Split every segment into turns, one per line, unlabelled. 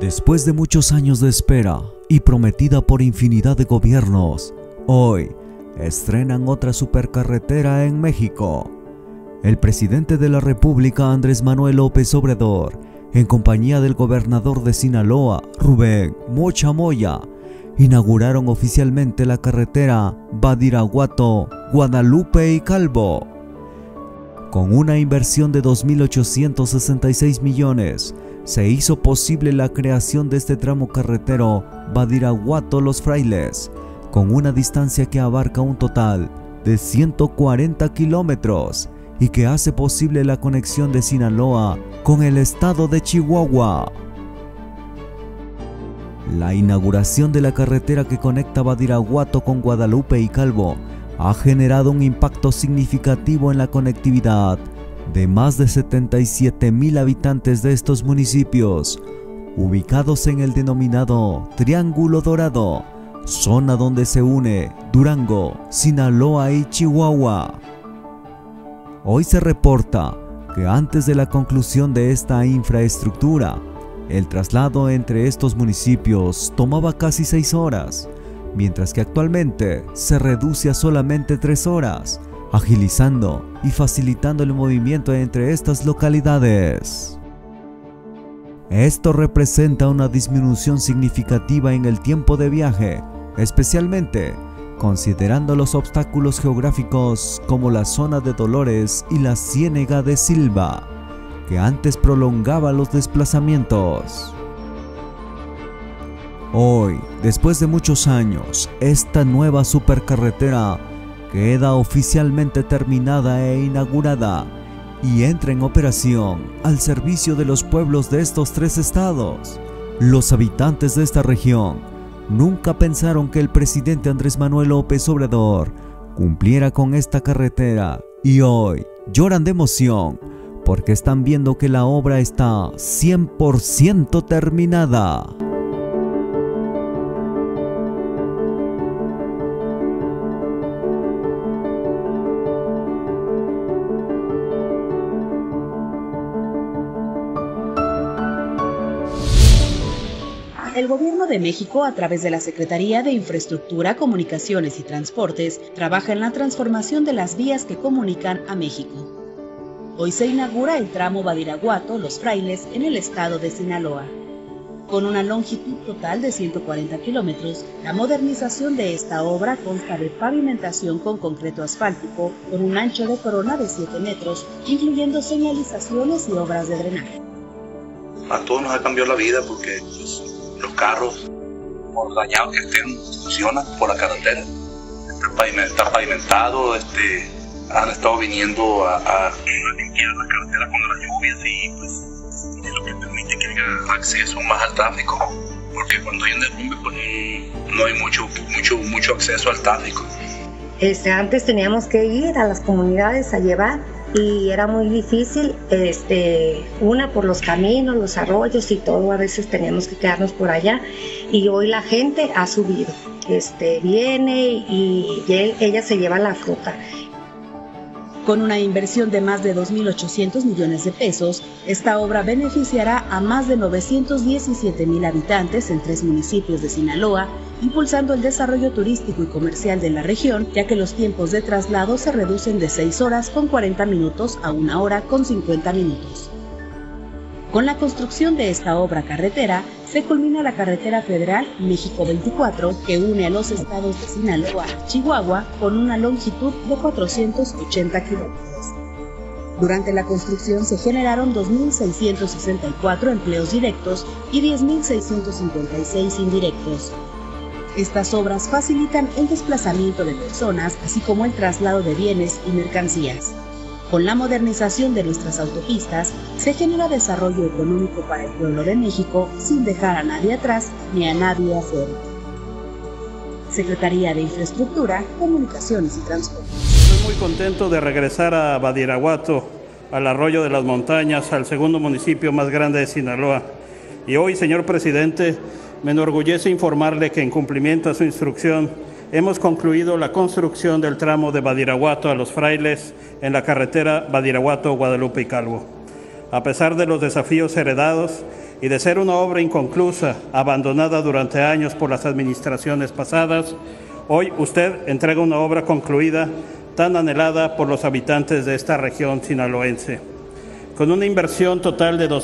Después de muchos años de espera y prometida por infinidad de gobiernos, hoy estrenan otra supercarretera en México. El presidente de la República, Andrés Manuel López Obrador, en compañía del gobernador de Sinaloa, Rubén Mocha Moya, inauguraron oficialmente la carretera Badiraguato, Guadalupe y Calvo. Con una inversión de 2.866 millones, se hizo posible la creación de este tramo carretero Badiraguato-Los Frailes, con una distancia que abarca un total de 140 kilómetros y que hace posible la conexión de Sinaloa con el estado de Chihuahua. La inauguración de la carretera que conecta Badiraguato con Guadalupe y Calvo ha generado un impacto significativo en la conectividad de más de 77,000 habitantes de estos municipios, ubicados en el denominado Triángulo Dorado, zona donde se une Durango, Sinaloa y Chihuahua. Hoy se reporta que antes de la conclusión de esta infraestructura, el traslado entre estos municipios tomaba casi 6 horas, mientras que actualmente se reduce a solamente 3 horas, agilizando y facilitando el movimiento entre estas localidades. Esto representa una disminución significativa en el tiempo de viaje, especialmente considerando los obstáculos geográficos como la zona de Dolores y la Ciénega de Silva, que antes prolongaba los desplazamientos. Hoy, después de muchos años, esta nueva supercarretera queda oficialmente terminada e inaugurada y entra en operación al servicio de los pueblos de estos 3 estados. Los habitantes de esta región nunca pensaron que el presidente Andrés Manuel López Obrador cumpliera con esta carretera y hoy lloran de emoción porque están viendo que la obra está 100% terminada.
El Gobierno de México, a través de la Secretaría de Infraestructura, Comunicaciones y Transportes, trabaja en la transformación de las vías que comunican a México. Hoy se inaugura el tramo Badiraguato-Los Frailes en el estado de Sinaloa. Con una longitud total de 140 kilómetros, la modernización de esta obra consta de pavimentación con concreto asfáltico con un ancho de corona de 7 metros, incluyendo señalizaciones y obras de drenaje.
A todos nos ha cambiado la vida porque los carros, por dañados que estén, funcionan por la carretera. Está pavimentado, han estado viniendo a limpiar la carretera con las lluvias y pues es lo que permite que haya acceso más al tráfico, porque cuando hay un derrumbe pues no hay mucho acceso al tráfico.
Antes teníamos que ir a las comunidades a llevar y era muy difícil, por los caminos, los arroyos y todo, a veces teníamos que quedarnos por allá, y hoy la gente ha subido, viene y ella se lleva la fruta.
Con una inversión de más de 2.800 millones de pesos, esta obra beneficiará a más de 917,000 habitantes en 3 municipios de Sinaloa, impulsando el desarrollo turístico y comercial de la región, ya que los tiempos de traslado se reducen de 6 horas con 40 minutos a 1 hora con 50 minutos. Con la construcción de esta obra carretera, se culmina la carretera federal México 24, que une a los estados de Sinaloa y Chihuahua con una longitud de 480 kilómetros. Durante la construcción se generaron 2.664 empleos directos y 10.656 indirectos. Estas obras facilitan el desplazamiento de personas, así como el traslado de bienes y mercancías. Con la modernización de nuestras autopistas, se genera desarrollo económico para el pueblo de México sin dejar a nadie atrás ni a nadie afuera. Secretaría de Infraestructura, Comunicaciones y Transportes.
Estoy muy contento de regresar a Badiraguato, al Arroyo de las Montañas, al segundo municipio más grande de Sinaloa. Y hoy, señor presidente, me enorgullece informarle que en cumplimiento a su instrucción, hemos concluido la construcción del tramo de Badiraguato a Los Frailes en la carretera Badiraguato, Guadalupe y Calvo. A pesar de los desafíos heredados y de ser una obra inconclusa, abandonada durante años por las administraciones pasadas, hoy usted entrega una obra concluida, tan anhelada por los habitantes de esta región sinaloense. Con una inversión total de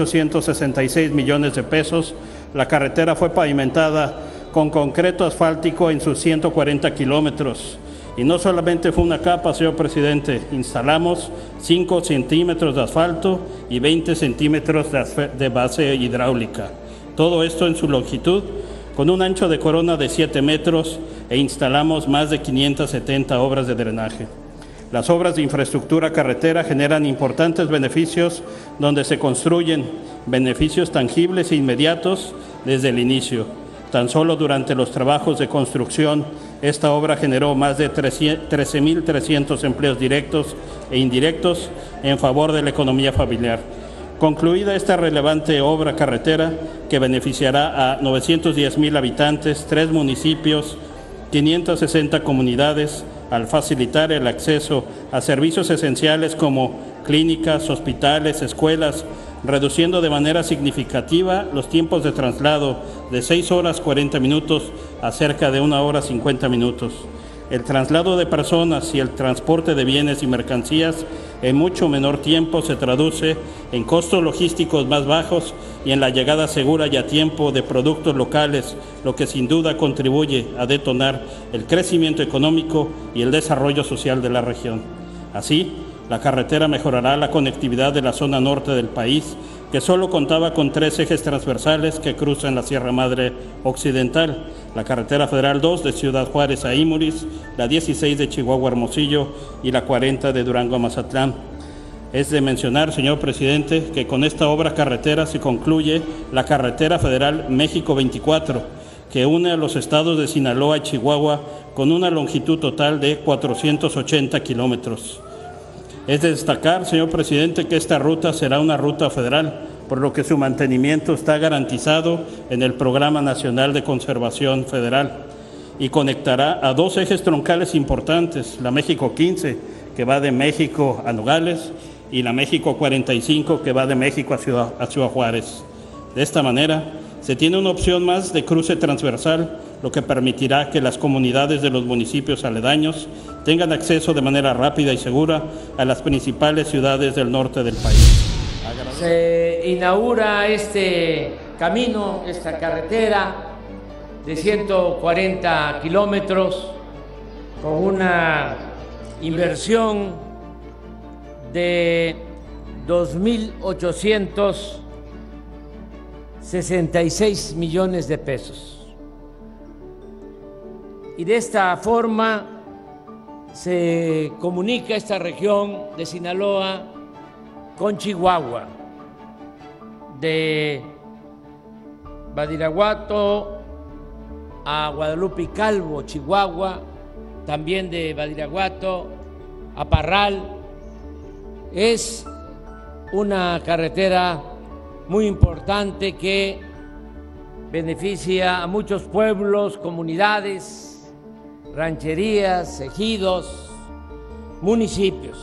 2.866 millones de pesos, la carretera fue pavimentada con concreto asfáltico en sus 140 kilómetros. Y no solamente fue una capa, señor presidente, instalamos 5 centímetros de asfalto y 20 centímetros de base hidráulica. Todo esto en su longitud, con un ancho de corona de 7 metros, e instalamos más de 570 obras de drenaje. Las obras de infraestructura carretera generan importantes beneficios donde se construyen beneficios tangibles e inmediatos desde el inicio. Tan solo durante los trabajos de construcción, esta obra generó más de 13.300 empleos directos e indirectos en favor de la economía familiar. Concluida esta relevante obra carretera, que beneficiará a 910,000 habitantes, 3 municipios, 560 comunidades, al facilitar el acceso a servicios esenciales como clínicas, hospitales, escuelas, reduciendo de manera significativa los tiempos de traslado de 6 horas 40 minutos a cerca de 1 hora 50 minutos. El traslado de personas y el transporte de bienes y mercancías en mucho menor tiempo se traduce en costos logísticos más bajos y en la llegada segura y a tiempo de productos locales, lo que sin duda contribuye a detonar el crecimiento económico y el desarrollo social de la región. Así, la carretera mejorará la conectividad de la zona norte del país, que solo contaba con 3 ejes transversales que cruzan la Sierra Madre Occidental: la carretera federal 2 de Ciudad Juárez a Imuris, la 16 de Chihuahua a Hermosillo y la 40 de Durango a Mazatlán. Es de mencionar, señor presidente, que con esta obra carretera se concluye la carretera federal México 24, que une a los estados de Sinaloa y Chihuahua con una longitud total de 480 kilómetros. Es de destacar, señor presidente, que esta ruta será una ruta federal, por lo que su mantenimiento está garantizado en el Programa Nacional de Conservación Federal, y conectará a 2 ejes troncales importantes: la México 15, que va de México a Nogales, y la México 45, que va de México a Ciudad Juárez. De esta manera, se tiene una opción más de cruce transversal, lo que permitirá que las comunidades de los municipios aledaños tengan acceso de manera rápida y segura a las principales ciudades del norte del país.
Se inaugura este camino, esta carretera de 140 kilómetros con una inversión de 2.866 millones de pesos. Y de esta forma se comunica esta región de Sinaloa con Chihuahua, de Badiraguato a Guadalupe y Calvo, Chihuahua, también de Badiraguato a Parral. Es una carretera muy importante que beneficia a muchos pueblos, comunidades, rancherías, ejidos, municipios.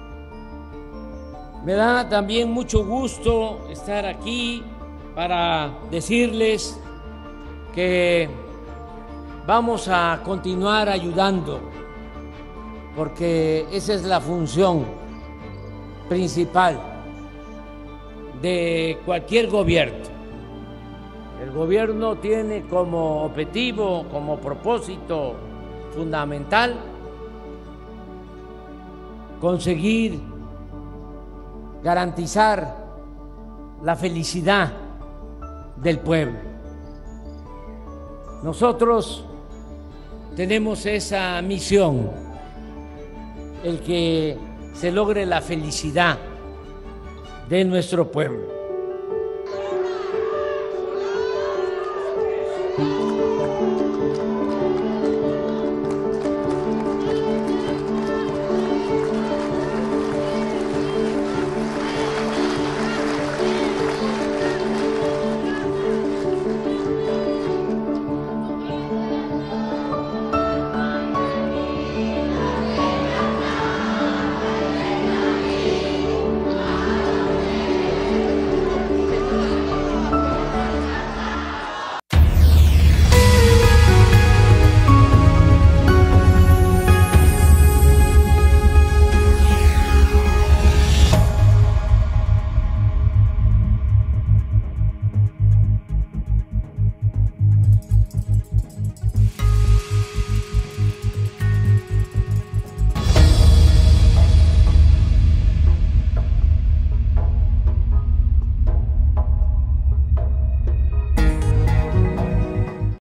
Me da también mucho gusto estar aquí para decirles que vamos a continuar ayudando, porque esa es la función principal de cualquier gobierno. El gobierno tiene como objetivo, como propósito fundamental, conseguir garantizar la felicidad del pueblo. Nosotros tenemos esa misión, el que se logre la felicidad de nuestro pueblo.